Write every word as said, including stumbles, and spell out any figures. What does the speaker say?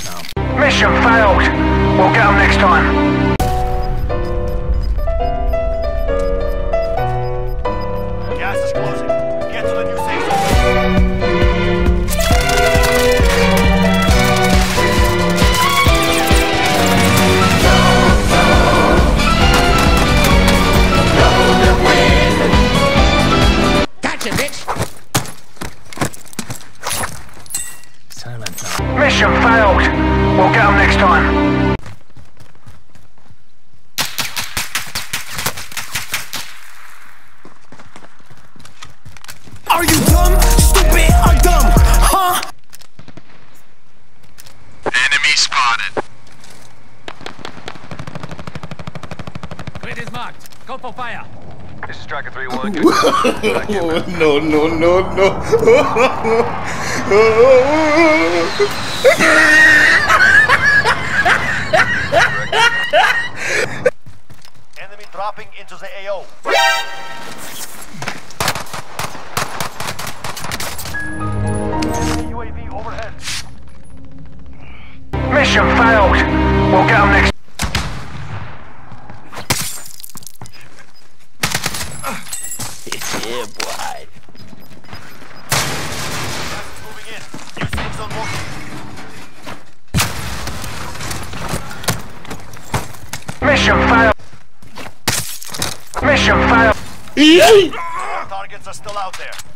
time. Mission failed. We'll get them next time. Gas is closing. Get to the new safe zone. Gotcha, bitch! Silent time. Mission failed. We'll get them next time. Are you dumb, stupid, or dumb? Huh? Enemy spotted. Grid is marked. Go for fire. This is Tracker three one. No, no, no, no. Enemy dropping into the A O. U A V overhead. Mission failed. We'll get them next. Yeah, boy. Gas is moving in. New safe zone moving. Mission failed. Mission failed. Targets are still out there.